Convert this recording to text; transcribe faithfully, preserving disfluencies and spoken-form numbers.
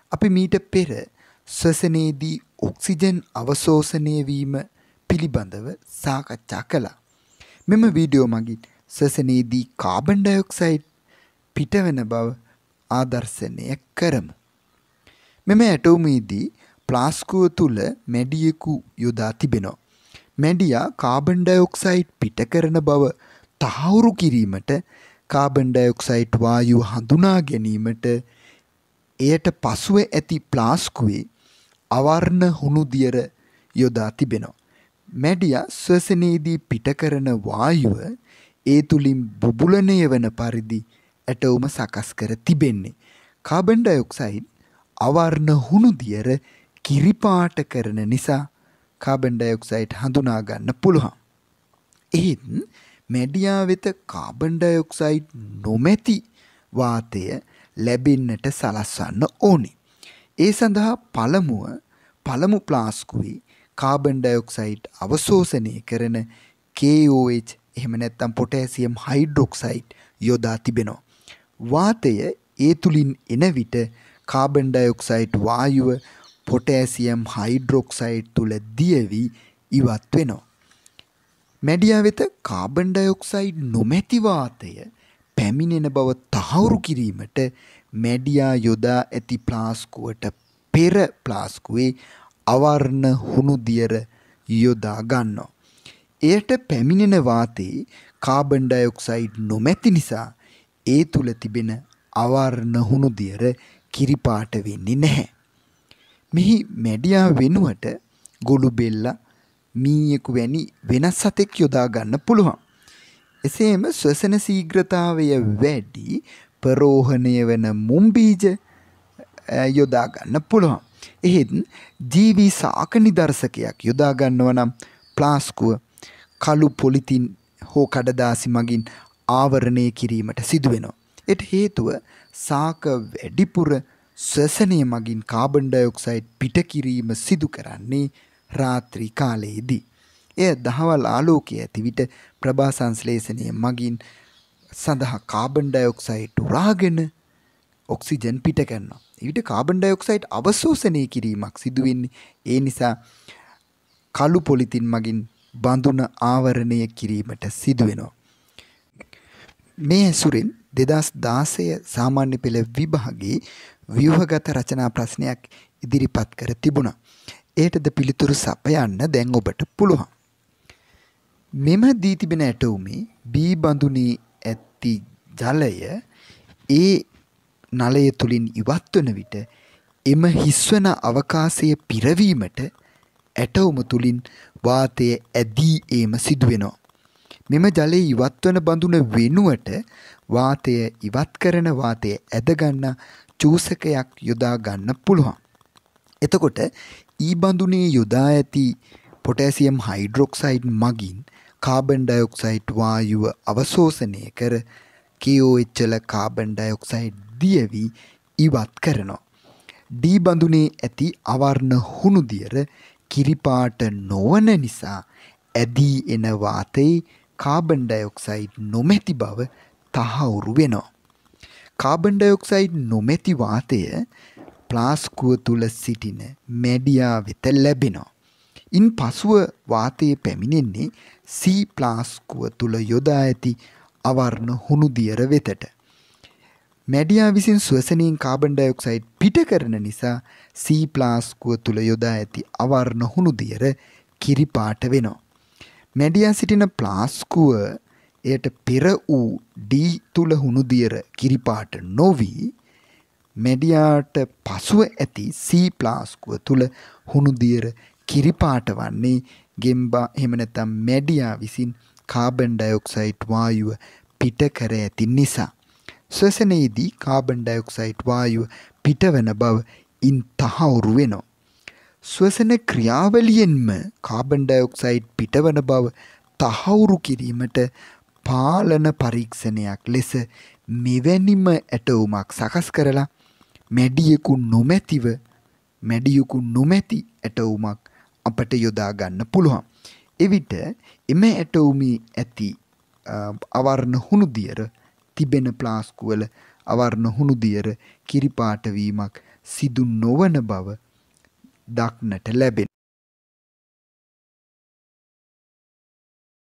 අපි මීට පෙර ශ්වසනයේදී ඔක්සිජන් අවශෝෂණය වීම පිළිබඳව සාකච්ඡා කළා. මෙම වීඩියෝ මගින් ශ්වසනයේදී කාබන් ඩයොක්සයිඩ් පිටවන බව ආදර්ශනය කරමු. මෙම ඇටෝමේදී ප්ලාස්කුව තුල මැඩියෙකු යොදා තිබෙනවා. මැඩියා කාබන් ඩයොක්සයිඩ් පිට කරන බව තහවුරු කිරීමට කාබන් ඩයොක්සයිඩ් වායුව හඳුනා ගැනීමට එයට පසුව ඇති ප්ලාස්කුවේ අවර්ණ හුණු දියර යොදා තිබෙනවා. මැඩියා ශ්වසනයේදී පිට කරන වායුව ඒ තුලින් බුබුලණය වන පරිදි ඇටෝම සකස් කර තිබෙන්නේ. කාබන් ඩයොක්සයිඩ් අවර්ණ හුණු දියර කිරිපාට කරන නිසා කාබන් ඩයොක්සයිඩ් හඳුනා ගන්න පුළුවන්. එහෙත් මැඩියා වෙත කාබන් ඩයොක්සයිඩ් නොමැති වාතය ලැබෙන්නට සලස්වන්න ඕනේ. ඒ සඳහා පළමුව පළමු ප්ලාස්කුවේ කාබන් ඩයොක්සයිඩ් අවශෝෂණය කරන K O H එහෙම නැත්නම් පොටෑසියම් හයිඩ්‍රොක්සයිඩ් යොදා තිබෙනවා. වාතය ඒ තුලින් එන විට කාබන් ඩයොක්සයිඩ් වායුව පොටෑසියම් හයිඩ්‍රොක්සයිඩ් තුල දියවි ඉවත් වෙනවා. මැඩියා වෙත කාබන් ඩයොක්සයිඩ් නොමැති වාතය පැමිණෙන බව තහවුරු කිරීමට මැඩියා යොදා ඇති ප්ලාස්කුවට පෙර ප්ලාස්කුවේ අවර්ණ හුණු දියර යොදා ගන්නවා. එයට පැමිණෙන වාතයේ කාබන් ඩයොක්සයිඩ් නොමැති නිසා ඒ තුල තිබෙන අවර්ණ හුණු දියර කිරිපාට වෙන්නේ නැහැ. මෙහි මැඩියා වෙනුවට ගොළු බෙල්ලා මීයෙකු වැනි වෙනස් සතෙක් යොදා ගන්න පුළුවන්. එසේම ශ්වසන ශීඝ්‍රතාවය වැඩි ප්‍රෝහණය වෙන මුම් බීජ යොදා ගන්න පුළුවන්. එහෙත් ජීවි ශාක නිදර්ශකයක් යොදා ගන්නව නම් ප්ලාස්කුව කළු පොලිතින් හෝ කඩදාසි මගින් ආවරණය කිරීමට සිදු වෙනවා. ඒට හේතුව ශාක වැඩිපුර ශ්වසනය මගින් කාබන් ඩයොක්සයිඩ් පිට කිරීම සිදු කරන්නේ රාත්‍රී කාලයේදී. එය දහවල් ආලෝකයේ ඇති විට ප්‍රභා සංශ්ලේෂණය මගින් සඳහා කාබන් ඩයොක්සයිඩ් උරාගෙන ඔක්සිජන් පිට කරනවා. ඊට කාබන් ඩයොක්සයිඩ් අවශෝෂණය කිරීමක් සිදු වෙන්නේ. ඒ නිසා කළු පොලිතින් මගින් බඳුන ආවරණය කිරීමට සිදු වෙනවා. මේ ඇසුරින් දෙදහස් දාසය සාමාන්‍ය පෙළ විභාගයේ ව්‍යුහගත රචනා ප්‍රශ්නයක් ඉදිරිපත් කර තිබුණා. ඒටද පිළිතුරු සපයන්න දැන් ඔබට පුළුවන්. මෙම දී තිබෙන ඇටෝමේ B බඳුනේ ඇති ජලය ඒ නලය තුලින් ඉවත් වන විට එම හිස්වන අවකාශය පිරවීමට ඇටෝම තුලින් වාතය ඇදී ඒම සිදු වෙනවා. මෙම ජලයේ ඉවත් වන බඳුන වෙනුවට වාතය ඉවත් කරන වාතය ඇද ගන්න චූසකයක් යොදා ගන්න පුළුවන්. එතකොට ඊ බඳුනේ යොදා ඇති පොටෑසියම් හයිඩ්‍රොක්සයිඩ් මගින් කාබන් ඩයොක්සයිඩ් වායුව අවශෝෂණය කර K O H වල කාබන් ඩයොක්සයිඩ් දියවි ඉවත් කරනවා. ඩී බඳුනේ ඇති අවර්ණ හුණු දියර කිරිපාට නොවන නිසා ඇදී එන වාතයේ කාබන් ඩයොක්සයිඩ් නොමැති බව තහවුරු වෙනවා. කාබන් ඩයොක්සයිඩ් නොමැති වාතය ප්ලාස්කුව තුල සිටින මැඩියා වෙත ලැබෙනවා. ඉන් පසුව වාතය පැමිණෙන්නේ C ප්ලාස්කුව තුල යොදා ඇති අවර්ණ හුණු දියර වෙතට. මැඩියා විසින් ශ්වසනයෙන් කාබන් ඩයොක්සයිඩ් පිට කරන නිසා C ප්ලාස්කුව තුල යොදා ඇති අවර්ණ හුණු දියර කිරිපාට වෙනවා. මැඩියා සිටින ප්ලාස්කුව එයට පෙර වූ D තුල හුණු දියර කිරිපාට නොවි මැඩියාට පසුව ඇති C ප්ලාස්කුව තුල හුණු දියර කිරිපාට වන්නේ ගෙම්බා එහෙම නැත්නම් මැඩියා විසින් කාබන් ඩයොක්සයිඩ් වායුව පිට කර ඇති නිසා. ශ්වසනයේදී කාබන් ඩයොක්සයිඩ් වායුව පිටවන බව ඉන් තහවුරු වෙනවා. ශ්වසන ක්‍රියාවලියෙන්ම කාබන් ඩයොක්සයිඩ් පිටවන බව තහවුරු කිරීමට පාලන පරීක්ෂණයක් ලෙස මෙවැනිම ඇටෝමක් සකස් කරලා මැඩියෙකු නොමැතිව මැඩියෙකු නොමැති ඇටෝමක් අපට යොදා ගන්න පුළුවන්. එවිට එම ඇටෝමේ ඇති අවර්ණ හුණු දියර තිබෙන ප්ලාස්කුවල අවර්ණ හුණු දියර කිරිපාට වීමක් සිදු නොවන බව දක්නට ලැබෙන.